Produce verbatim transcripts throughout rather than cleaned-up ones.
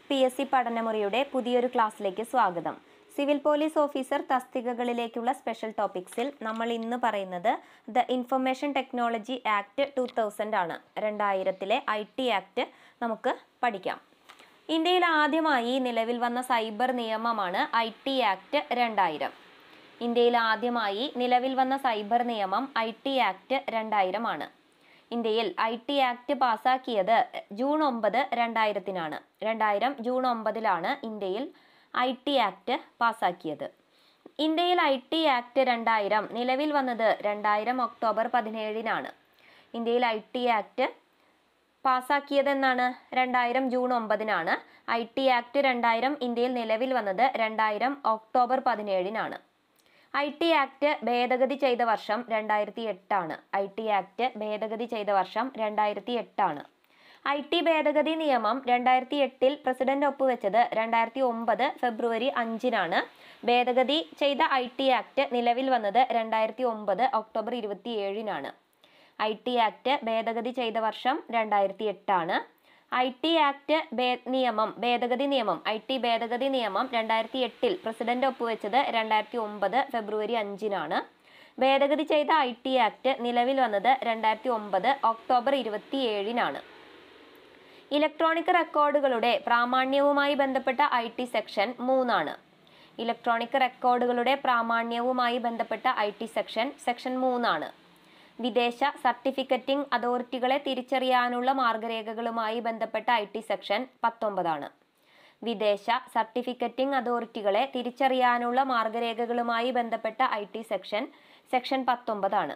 P S C പഠനമുറിയുടെ പുതിയൊരു ക്ലാസ്സിലേക്ക് സ്വാഗതം. സിവിൽ പോലീസ് ഓഫീസർ തസ്തികകളിലേക്കുള്ള സ്പെഷ്യൽ ടോപ്പിക്സിൽ നമ്മൾ ഇന്ന് പറയുന്നത് the information technology act two thousand ആണ്. രണ്ടായിരത്തിലെ ഐ ടി ആക്ട് നമുക്ക് പഠിക്കാം. ഇന്ത്യയിൽ ആദ്യമായി നിലവിൽ വന്ന സൈബർ നിയമമാണ് ഐ ടി ആക്ട് രണ്ടായിരം. ഇന്ത്യയിൽ ആദ്യമായി നിലവിൽ വന്ന സൈബർ നിയമം ഐ ടി ആക്ട് രണ്ടായിരം ആണ്. ഇന്ത്യയിൽ ഐ ടി ആക്ട് പാസാക്കിയത് ജൂൺ ഒമ്പത് രണ്ടായിരത്തിനാണ്. രണ്ടായിരം ജൂൺ ഒമ്പതിലാണ് ഇന്ത്യയിൽ ഐ ടി ആക്ട് പാസാക്കിയത്. ഇന്ത്യയിൽ ഐ ടി ആക്ട് രണ്ടായിരം നിലവിൽ വന്നത് രണ്ടായിരം ഒക്ടോബർ പതിനേഴിനാണ്. ഇന്ത്യയിൽ ഐ ടി ആക്ട് പാസാക്കിയതെന്നാണ് രണ്ടായിരം ജൂൺ ഒമ്പതിനാണ്. ഐ ടി ആക്ട് രണ്ടായിരം ഇന്ത്യയിൽ നിലവിൽ വന്നത് രണ്ടായിരം ഒക്ടോബർ പതിനേഴിനാണ്. ഐ ടി ആക്ട് ഭേദഗതി ചെയ്ത വർഷം രണ്ടായിരത്തി എട്ടാണ്. ഐ ടി ആക്ട് ഭേദഗതി ചെയ്ത വർഷം രണ്ടായിരത്തി എട്ടാണ്. ഐ ടി ഭേദഗതി നിയമം രണ്ടായിരത്തി എട്ടിൽ പ്രസിഡന്റ് ഒപ്പുവെച്ചത് രണ്ടായിരത്തി ഒമ്പത് ഫെബ്രുവരി അഞ്ചിനാണ്. ഭേദഗതി ചെയ്ത ഐ ടി ആക്ട് നിലവിൽ വന്നത് രണ്ടായിരത്തി ഒമ്പത് ഒക്ടോബർ ഇരുപത്തി ഏഴിനാണ്. ഐ ടി ആക്ട് ഭേദഗതി ചെയ്ത വർഷം രണ്ടായിരത്തി എട്ടാണ്. ഐ ടി ആക്ട് നിയമം ഭേദഗതി നിയമം ഐ ടി ഭേദഗതി നിയമം രണ്ടായിരത്തി എട്ടിൽ പ്രസിഡന്റ് ഒപ്പുവെച്ചത് രണ്ടായിരത്തി ഒമ്പത് ഫെബ്രുവരി അഞ്ചിനാണ്. ഭേദഗതി ചെയ്ത ഐ ടി ആക്ട് നിലവിൽ വന്നത് രണ്ടായിരത്തി ഒമ്പത് ഒക്ടോബർ ഇരുപത്തി ഏഴിനാണ്. ഇലക്ട്രോണിക് റെക്കോർഡുകളുടെ പ്രാമാണ്യവുമായി ബന്ധപ്പെട്ട ഐ ടി സെക്ഷൻ മൂന്നാണ്. ഇലക്ട്രോണിക് റെക്കോർഡുകളുടെ പ്രാമാണ്യവുമായി ബന്ധപ്പെട്ട ഐ ടി സെക്ഷൻ സെക്ഷൻ മൂന്നാണ്. വിദേശ സർട്ടിഫിക്കറ്റിംഗ് അതോറിറ്റികളെ തിരിച്ചറിയാനുള്ള മാർഗരേഖകളുമായി ബന്ധപ്പെട്ട ഐ ടി സെക്ഷൻ പത്തൊമ്പതാണ്. വിദേശ സർട്ടിഫിക്കറ്റിംഗ് അതോറിറ്റികളെ തിരിച്ചറിയാനുള്ള മാർഗരേഖകളുമായി ബന്ധപ്പെട്ട ഐ ടി സെക്ഷൻ സെക്ഷൻ പത്തൊമ്പതാണ്.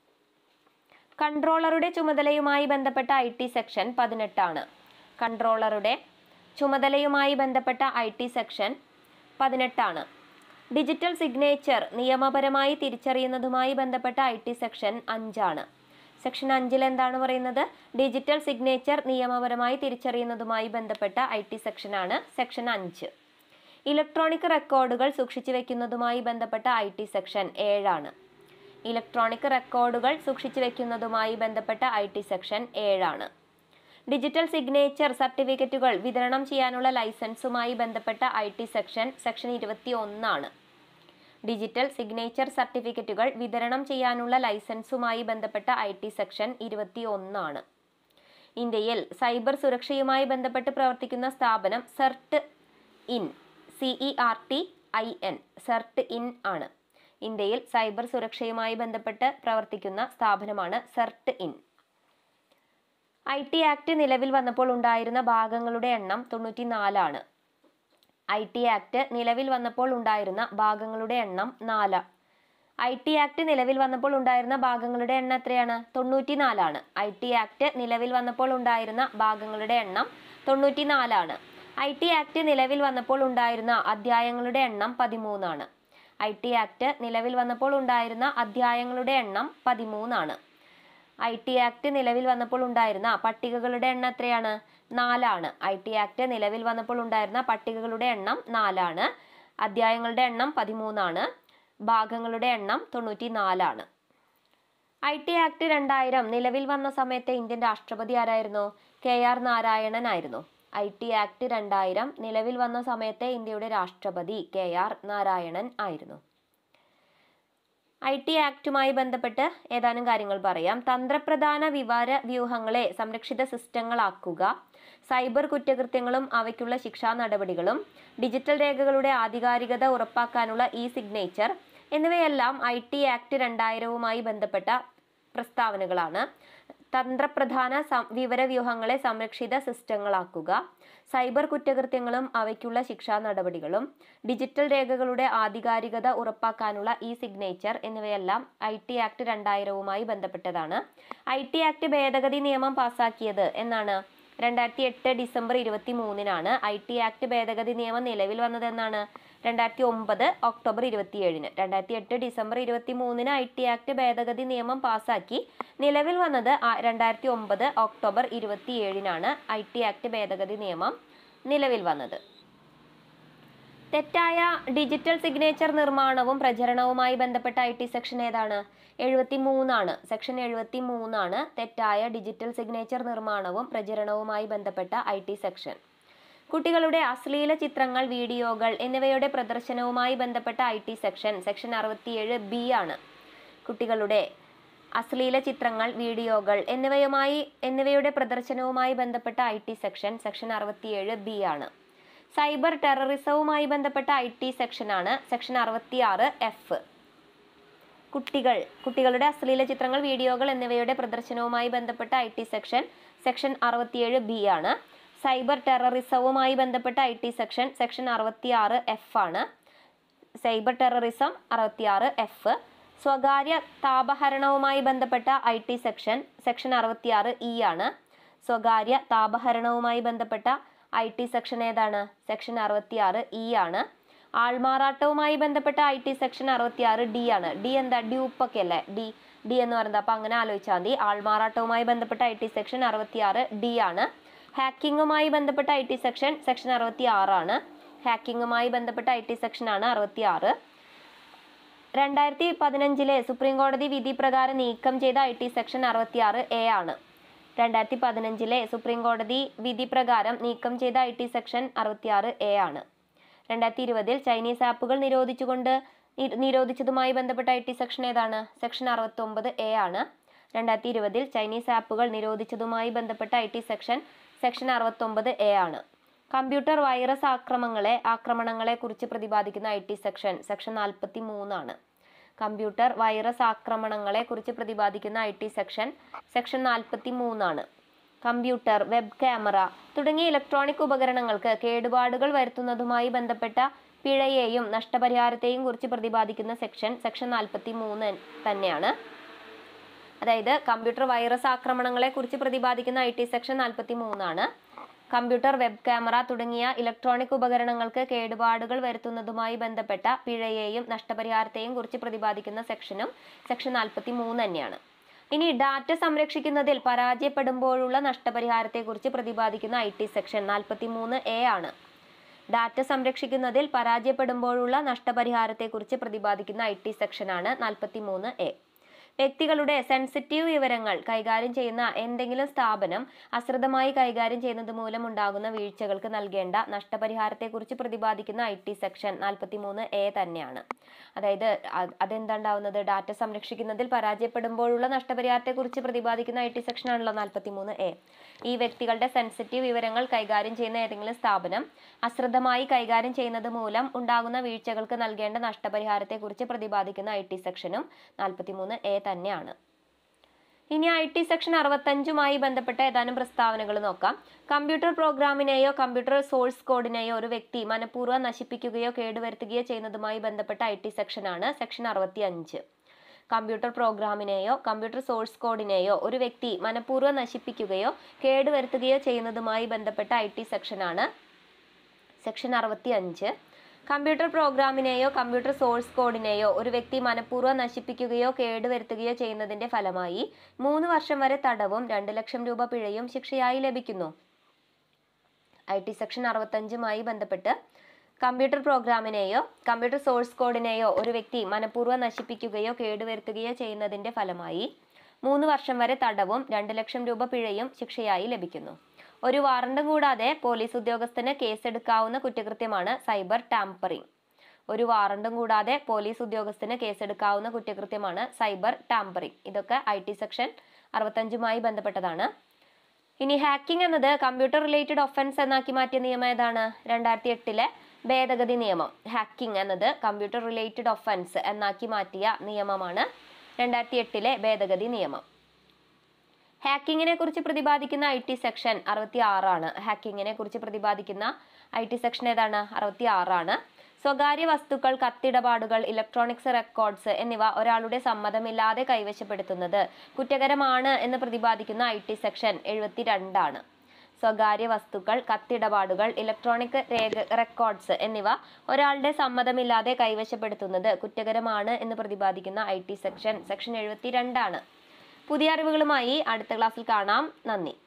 കൺട്രോളറുടെ ചുമതലയുമായി ബന്ധപ്പെട്ട ഐ ടി സെക്ഷൻ പതിനെട്ടാണ്. കൺട്രോളറുടെ ചുമതലയുമായി ബന്ധപ്പെട്ട ഐ ടി സെക്ഷൻ പതിനെട്ടാണ്. ഡിജിറ്റൽ സിഗ്നേച്ചർ നിയമപരമായി തിരിച്ചറിയുന്നതുമായി ബന്ധപ്പെട്ട ഐ ടി സെക്ഷൻ അഞ്ചാണ്. സെക്ഷൻ അഞ്ചിൽ എന്താണ് പറയുന്നത്? ഡിജിറ്റൽ സിഗ്നേച്ചർ നിയമപരമായി തിരിച്ചറിയുന്നതുമായി ബന്ധപ്പെട്ട ഐ ടി സെക്ഷനാണ് സെക്ഷൻ അഞ്ച്. ഇലക്ട്രോണിക് റെക്കോർഡുകൾ സൂക്ഷിച്ചു വെക്കുന്നതുമായി ബന്ധപ്പെട്ട ഐ ടി സെക്ഷൻ ഏഴാണ്. ഇലക്ട്രോണിക് റെക്കോർഡുകൾ സൂക്ഷിച്ചു വെക്കുന്നതുമായി ബന്ധപ്പെട്ട ഐ ടി സെക്ഷൻ ഏഴാണ്. ഡിജിറ്റൽ സിഗ്നേച്ചർ സർട്ടിഫിക്കറ്റുകൾ വിതരണം ചെയ്യാനുള്ള ലൈസൻസുമായി ബന്ധപ്പെട്ട ഐ ടി സെക്ഷൻ സെക്ഷൻ ഇരുപത്തി ഒന്നാണ്. ഡിജിറ്റൽ സിഗ്നേച്ചർ സർട്ടിഫിക്കറ്റുകൾ വിതരണം ചെയ്യാനുള്ള ലൈസൻസുമായി ബന്ധപ്പെട്ട ഐ ടി സെക്ഷൻ ഇരുപത്തി ഒന്നാണ്. ഇന്ത്യയിൽ സൈബർ സുരക്ഷയുമായി ബന്ധപ്പെട്ട് പ്രവർത്തിക്കുന്ന സ്ഥാപനം CERT In C E R T I N CERT In ആണ്. ഇന്ത്യയിൽ സൈബർ സുരക്ഷയുമായി ബന്ധപ്പെട്ട് പ്രവർത്തിക്കുന്ന സ്ഥാപനമാണ് CERT In. I T act നിലവിൽ വന്നപ്പോൾ ഉണ്ടായിരുന്ന ഭാഗങ്ങളുടെ എണ്ണം തൊണ്ണൂറ്റി നാലാണ്. ഐ ടി ആക്ട് നിലവിൽ വന്നപ്പോൾ ഉണ്ടായിരുന്ന ഭാഗങ്ങളുടെ എണ്ണം നാല്. ഐ ടി ആക്ട് നിലവിൽ വന്നപ്പോൾ ഉണ്ടായിരുന്ന ഭാഗങ്ങളുടെ എണ്ണം എത്രയാണ്? തൊണ്ണൂറ്റി നാലാണ്. ഐ ടി ആക്ട് നിലവിൽ വന്നപ്പോൾ ഉണ്ടായിരുന്ന ഭാഗങ്ങളുടെ എണ്ണം തൊണ്ണൂറ്റി നാലാണ്. ഐ ടി ആക്ട് നിലവിൽ വന്നപ്പോൾ ഉണ്ടായിരുന്ന അധ്യായങ്ങളുടെ എണ്ണം പതിമൂന്നാണ്. ഐ ടി ആക്ട് നിലവിൽ വന്നപ്പോൾ ഉണ്ടായിരുന്ന അധ്യായങ്ങളുടെ എണ്ണം പതിമൂന്നാണ്. ഐ ടി ആക്ട് നിലവിൽ വന്നപ്പോൾ ഉണ്ടായിരുന്ന പട്ടികകളുടെ എണ്ണം എത്രയാണ്? നാലാണ്. ഐ ടി ആക്ട് നിലവിൽ വന്നപ്പോൾ ഉണ്ടായിരുന്ന പട്ടികകളുടെ എണ്ണം നാലാണ്. അധ്യായങ്ങളുടെ എണ്ണം പതിമൂന്നാണ്. ഭാഗങ്ങളുടെ എണ്ണം തൊണ്ണൂറ്റി നാലാണ്. ഐ ടി ആക്ട് രണ്ടായിരം നിലവിൽ വന്ന സമയത്തെ ഇന്ത്യൻ രാഷ്ട്രപതി ആരായിരുന്നു? കെ ആർ നാരായണൻ ആയിരുന്നു. ഐ ടി ആക്ട് രണ്ടായിരം നിലവിൽ വന്ന സമയത്തെ ഇന്ത്യയുടെ രാഷ്ട്രപതി കെ ആർ നാരായണൻ ആയിരുന്നു. ഐ ടി ആക്ടുമായി ബന്ധപ്പെട്ട് ഏതാനും കാര്യങ്ങൾ പറയാം. തന്ത്രപ്രധാന വിവര വ്യൂഹങ്ങളെ സംരക്ഷിത സിസ്റ്റങ്ങളാക്കുക, സൈബർ കുറ്റകൃത്യങ്ങളും അവയ്ക്കുള്ള ശിക്ഷാ നടപടികളും, ഡിജിറ്റൽ രേഖകളുടെ ആധികാരികത ഉറപ്പാക്കാനുള്ള ഇ സിഗ്നേച്ചർ എന്നിവയെല്ലാം ഐ ടി ആക്ട് രണ്ടായിരവുമായി ബന്ധപ്പെട്ട പ്രസ്താവനകളാണ്. തന്ത്രപ്രധാന വിവരവ്യൂഹങ്ങളെ സംരക്ഷിത സിസ്റ്റങ്ങളാക്കുക, സൈബർ കുറ്റകൃത്യങ്ങളും അവയ്ക്കുള്ള ശിക്ഷാ നടപടികളും, ഡിജിറ്റൽ രേഖകളുടെ ആധികാരികത ഉറപ്പാക്കാനുള്ള ഇ സിഗ്നേച്ചർ എന്നിവയെല്ലാം ഐ ടി ആക്ട് രണ്ടായിരവുമായി ബന്ധപ്പെട്ടതാണ്. ഐ ടി ആക്ട് ഭേദഗതി നിയമം പാസാക്കിയത് എന്നാണ്? രണ്ടായിരത്തി എട്ട് ഡിസംബർ ഇരുപത്തി മൂന്നിനാണ്. ഐ ടി ആക്ട് ഭേദഗതി നിയമം നിലവിൽ വന്നത് എന്നാണ്? രണ്ടായിരത്തി ഒമ്പത് ഒക്ടോബർ ഇരുപത്തി ഏഴിന്. രണ്ടായിരത്തി എട്ട് ഡിസംബർ ഇരുപത്തി മൂന്നിന് ഐ ടി ആക്ട് ഭേദഗതി നിയമം പാസാക്കി. നിലവിൽ വന്നത് രണ്ടായിരത്തി ഒമ്പത് ഒക്ടോബർ ഇരുപത്തി ഏഴിനാണ് ഐ ടി ആക്ട് ഭേദഗതി നിയമം നിലവിൽ വന്നത്. തെറ്റായ ഡിജിറ്റൽ സിഗ്നേച്ചർ നിർമ്മാണവും പ്രചരണവുമായി ബന്ധപ്പെട്ട ഐ ടി സെക്ഷൻ ഏതാണ്? എഴുപത്തി മൂന്നാണ്. സെക്ഷൻ എഴുപത്തി മൂന്നാണ് തെറ്റായ ഡിജിറ്റൽ സിഗ്നേച്ചർ നിർമ്മാണവും പ്രചരണവുമായി ബന്ധപ്പെട്ട ഐ ടി സെക്ഷൻ. കുട്ടികളുടെ അശ്ലീല ചിത്രങ്ങൾ, വീഡിയോകൾ എന്നിവയുടെ പ്രദർശനവുമായി ബന്ധപ്പെട്ട ഐ ടി സെക്ഷൻ സെക്ഷൻ അറുപത്തിയേഴ് ബി ആണ്. കുട്ടികളുടെ അശ്ലീല ചിത്രങ്ങൾ, വീഡിയോകൾ എന്നിവയുമായി എന്നിവയുടെ പ്രദർശനവുമായി ബന്ധപ്പെട്ട ഐ ടി സെക്ഷൻ സെക്ഷൻ അറുപത്തിയേഴ് ബി ആണ്. സൈബർ ടെററിസവുമായി ബന്ധപ്പെട്ട ഐ ടി സെക്ഷനാണ് സെക്ഷൻ അറുപത്തിയാറ് എഫ്. കുട്ടികൾ കുട്ടികളുടെ അശ്ലീല ചിത്രങ്ങൾ, വീഡിയോകൾ എന്നിവയുടെ പ്രദർശനവുമായി ബന്ധപ്പെട്ട ഐ ടി സെക്ഷൻ സെക്ഷൻ അറുപത്തിയേഴ് ബി ആണ്. സൈബർ ടെററിസവുമായി ബന്ധപ്പെട്ട ഐ ടി സെക്ഷൻ സെക്ഷൻ അറുപത്തിയാറ് എഫ് ആണ്. സൈബർ ടെററിസം അറുപത്തിയാറ് എഫ്. സ്വകാര്യ താപഹരണവുമായി ബന്ധപ്പെട്ട ഐ ടി സെക്ഷൻ സെക്ഷൻ അറുപത്തിയാറ് ഇ ആണ്. സ്വകാര്യ താപഹരണവുമായി ബന്ധപ്പെട്ട ഐ ടി സെക്ഷൻ ഏതാണ്? സെക്ഷൻ അറുപത്തിയാറ് ഇ ആണ്. ആൾമാറാട്ടവുമായി ബന്ധപ്പെട്ട ഐ ടി സെക്ഷൻ അറുപത്തിയാറ് ഡി ആണ്. ഡി എന്താ? ഡ്യൂപ്പൊക്കെ അല്ലേ ഡി ഡി എന്ന് പറയുന്നത്. അപ്പം അങ്ങനെ ആലോചിച്ചാൽ മതി. ആൾമാറാട്ടവുമായി ബന്ധപ്പെട്ട ഐ ടി സെക്ഷൻ അറുപത്തിയാറ് ഡി ആണ്. ഹാക്കിങ്ങുമായി ബന്ധപ്പെട്ട ഐ ടി സെക്ഷൻ സെക്ഷൻ അറുപത്തി ആറാണ്. ഹാക്കിങ്ങുമായി ബന്ധപ്പെട്ട ഐ ടി സെക്ഷനാണ് അറുപത്തി ആറ്. രണ്ടായിരത്തി പതിനഞ്ചിലെ സുപ്രീം കോടതി വിധി പ്രകാരം നീക്കം ചെയ്ത ഐ ടി സെക്ഷൻ അറുപത്തിയാറ് എ ആണ്. രണ്ടായിരത്തി പതിനഞ്ചിലെ സുപ്രീം കോടതി വിധി പ്രകാരം നീക്കം ചെയ്ത ഐ ടി സെക്ഷൻ അറുപത്തിയാറ് എ ആണ്. രണ്ടായിരത്തി ഇരുപതിൽ ചൈനീസ് ആപ്പുകൾ നിരോധിച്ചുകൊണ്ട് നിരോധിച്ചതുമായി ബന്ധപ്പെട്ട ഐ ടി സെക്ഷൻ ഏതാണ്? സെക്ഷൻ അറുപത്തി ഒമ്പത് എ ആണ്. രണ്ടായിരത്തി ഇരുപതിൽ ചൈനീസ് ആപ്പുകൾ നിരോധിച്ചതുമായി ബന്ധപ്പെട്ട ഐ ടി സെക്ഷൻ സെക്ഷൻ അറുപത്തി ഒമ്പത് എ ആണ്. കമ്പ്യൂട്ടർ വൈറസ് ആക്രമണങ്ങളെ ആക്രമണങ്ങളെ കുറിച്ച് പ്രതിപാദിക്കുന്ന ഐ ടി സെക്ഷൻ സെക്ഷൻ നാൽപ്പത്തി മൂന്നാണ്. കമ്പ്യൂട്ടർ വൈറസ് ആക്രമണങ്ങളെ കുറിച്ച് പ്രതിപാദിക്കുന്ന ഐ ടി സെക്ഷൻ സെക്ഷൻ നാൽപ്പത്തി മൂന്നാണ്. കമ്പ്യൂട്ടർ, വെബ് ക്യാമറ തുടങ്ങിയ ഇലക്ട്രോണിക് ഉപകരണങ്ങൾക്ക് കേടുപാടുകൾ വരുത്തുന്നതുമായി ബന്ധപ്പെട്ട പിഴയെയും നഷ്ടപരിഹാരത്തെയും കുറിച്ച് പ്രതിപാദിക്കുന്ന സെക്ഷൻ സെക്ഷൻ നാൽപ്പത്തി മൂന്ന് തന്നെയാണ്. അതായത് കമ്പ്യൂട്ടർ വൈറസ് ആക്രമണങ്ങളെ കുറിച്ച് പ്രതിപാദിക്കുന്ന ഐ ടി സെക്ഷൻ നാൽപ്പത്തി മൂന്നാണ്. കമ്പ്യൂട്ടർ, വെബ് ക്യാമറ തുടങ്ങിയ ഇലക്ട്രോണിക് ഉപകരണങ്ങൾക്ക് കേടുപാടുകൾ വരുത്തുന്നതുമായി ബന്ധപ്പെട്ട പിഴയെയും നഷ്ടപരിഹാരത്തെയും കുറിച്ച് പ്രതിപാദിക്കുന്ന സെക്ഷനും സെക്ഷൻ നാൽപ്പത്തി മൂന്ന് തന്നെയാണ്. ഇനി ഡാറ്റ സംരക്ഷിക്കുന്നതിൽ പരാജയപ്പെടുമ്പോഴുള്ള നഷ്ടപരിഹാരത്തെക്കുറിച്ച് പ്രതിപാദിക്കുന്ന ഐ ടി സെക്ഷൻ നാൽപ്പത്തി മൂന്ന് എ ആണ്. ഡാറ്റ സംരക്ഷിക്കുന്നതിൽ പരാജയപ്പെടുമ്പോഴുള്ള നഷ്ടപരിഹാരത്തെക്കുറിച്ച് പ്രതിപാദിക്കുന്ന ഐ ടി സെക്ഷനാണ് നാൽപ്പത്തി മൂന്ന് എ. വ്യക്തികളുടെ സെൻസിറ്റീവ് വിവരങ്ങൾ കൈകാര്യം ചെയ്യുന്ന എന്തെങ്കിലും സ്ഥാപനം അശ്രദ്ധമായി കൈകാര്യം ചെയ്യുന്നത് മൂലമുണ്ടാകുന്ന വീഴ്ചകൾക്ക് നൽകേണ്ട നഷ്ടപരിഹാരത്തെക്കുറിച്ച് പ്രതിപാദിക്കുന്ന ഐ ടി സെക്ഷൻ നാൽപ്പത്തി മൂന്ന് എ തന്നെയാണ്. അതായത് അതെന്താണ്ടാവുന്നത്? ഡാറ്റ സംരക്ഷിക്കുന്നതിൽ പരാജയപ്പെടുമ്പോഴുള്ള നഷ്ടപരിഹാരത്തെക്കുറിച്ച് പ്രതിപാദിക്കുന്ന ഐ ടി സെക്ഷനാണല്ലോ നാൽപ്പത്തി മൂന്ന് എ. ഈ വ്യക്തികളുടെ സെൻസിറ്റീവ് വിവരങ്ങൾ കൈകാര്യം ചെയ്യുന്ന ഏതെങ്കിലും സ്ഥാപനം അശ്രദ്ധമായി കൈകാര്യം ചെയ്യുന്നത് മൂലം ഉണ്ടാകുന്ന വീഴ്ചകൾക്ക് നൽകേണ്ട നഷ്ടപരിഹാരത്തെക്കുറിച്ച് പ്രതിപാദിക്കുന്ന ഐ ടി സെക്ഷനും നാൽപ്പത്തി മൂന്ന് എ തന്നെയാണ്. ഇനി ഐ ടി സെക്ഷൻ അറുപത്തഞ്ചുമായി ബന്ധപ്പെട്ട ഏതാനും പ്രസ്താവനകൾ നോക്കാം. കമ്പ്യൂട്ടർ പ്രോഗ്രാമിനെയോ കമ്പ്യൂട്ടർ സോഴ്സ് കോഡിനെയോ ഒരു വ്യക്തി മനഃപൂർവ്വം നശിപ്പിക്കുകയോ കേടുവരുത്തുകയോ ചെയ്യുന്നതുമായി ബന്ധപ്പെട്ട ഐ ടി സെക്ഷനാണ് സെക്ഷൻ അറുപത്തി അഞ്ച്. കമ്പ്യൂട്ടർ പ്രോഗ്രാമിനെയോ കമ്പ്യൂട്ടർ സോഴ്സ് കോഡിനെയോ ഒരു വ്യക്തി മനഃപൂർവ്വം നശിപ്പിക്കുകയോ കേടുവരുത്തുകയോ ചെയ്യുന്നതുമായി ബന്ധപ്പെട്ട ഐ ടി സെക്ഷനാണ് സെക്ഷൻ അറുപത്തി അഞ്ച്. കമ്പ്യൂട്ടർ പ്രോഗ്രാമിനെയോ കമ്പ്യൂട്ടർ സോഴ്സ് കോഡിനെയോ ഒരു വ്യക്തി മനഃപൂർവ്വം നശിപ്പിക്കുകയോ കേടുവരുത്തുകയോ ചെയ്യുന്നതിന്റെ ഫലമായി മൂന്ന് വർഷം വരെ തടവും രണ്ട് ലക്ഷം രൂപ പിഴയും ശിക്ഷയായി ലഭിക്കുന്നു. ഐ ടി സെക്ഷൻ അറുപത്തഞ്ചുമായി ബന്ധപ്പെട്ട് കമ്പ്യൂട്ടർ പ്രോഗ്രാമിനെയോ കമ്പ്യൂട്ടർ സോഴ്സ് കോഡിനെയോ ഒരു വ്യക്തി മനഃപൂർവ്വം നശിപ്പിക്കുകയോ കേടുവരുത്തുകയോ ചെയ്യുന്നതിന്റെ ഫലമായി മൂന്ന് വർഷം വരെ തടവും രണ്ട് ലക്ഷം രൂപ പിഴയും ശിക്ഷയായി ലഭിക്കുന്നു. ഒരു വാറണ്ടും കൂടാതെ പോലീസ് ഉദ്യോഗസ്ഥന് കേസെടുക്കാവുന്ന കുറ്റകൃത്യമാണ് സൈബർ ടാമ്പറിംഗ്. ഒരു വാറണ്ടും കൂടാതെ പോലീസ് ഉദ്യോഗസ്ഥന് കേസെടുക്കാവുന്ന കുറ്റകൃത്യമാണ് സൈബർ ടാമ്പറിംഗ്. ഇതൊക്കെ ഐ ടി സെക്ഷൻ അറുപത്തഞ്ചുമായി ബന്ധപ്പെട്ടതാണ്. ഇനി ഹാക്കിംഗ് എന്നത് കമ്പ്യൂട്ടർ റിലേറ്റഡ് ഒഫൻസ് എന്നാക്കി മാറ്റിയ നിയമം ഏതാണ്? രണ്ടായിരത്തി എട്ടിലെ ഭേദഗതി നിയമം. ഹാക്കിംഗ് എന്നത് കമ്പ്യൂട്ടർ റിലേറ്റഡ് ഒഫൻസ് എന്നാക്കി മാറ്റിയ നിയമമാണ് രണ്ടായിരത്തി എട്ടിലെ ഭേദഗതി നിയമം. ഹാക്കിങ്ങിനെ കുറിച്ച് പ്രതിപാദിക്കുന്ന ഐ ടി സെക്ഷൻ അറുപത്തി ആറാണ്. ഹാക്കിങ്ങിനെ കുറിച്ച് പ്രതിപാദിക്കുന്ന ഐ ടി സെക്ഷൻ ഏതാണ്? അറുപത്തി ആറാണ്. സ്വകാര്യ വസ്തുക്കൾ, കത്തിടപാടുകൾ, ഇലക്ട്രോണിക്സ് റെക്കോർഡ്സ് എന്നിവ ഒരാളുടെ സമ്മതമില്ലാതെ കൈവശപ്പെടുത്തുന്നത് കുറ്റകരമാണ് എന്ന് പ്രതിപാദിക്കുന്ന ഐ ടി സെക്ഷൻ എഴുപത്തി രണ്ടാണ്. സ്വകാര്യ വസ്തുക്കൾ, കത്തിടപാടുകൾ, ഇലക്ട്രോണിക് രേഖ റെക്കോർഡ്സ് എന്നിവ ഒരാളുടെ സമ്മതമില്ലാതെ കൈവശപ്പെടുത്തുന്നത് കുറ്റകരമാണ് എന്ന് പ്രതിപാദിക്കുന്ന ഐ ടി സെക്ഷൻ സെക്ഷൻ എഴുപത്തി രണ്ടാണ്. പുതിയ അറിവുകളുമായി അടുത്ത ക്ലാസ്സിൽ കാണാം. നന്ദി.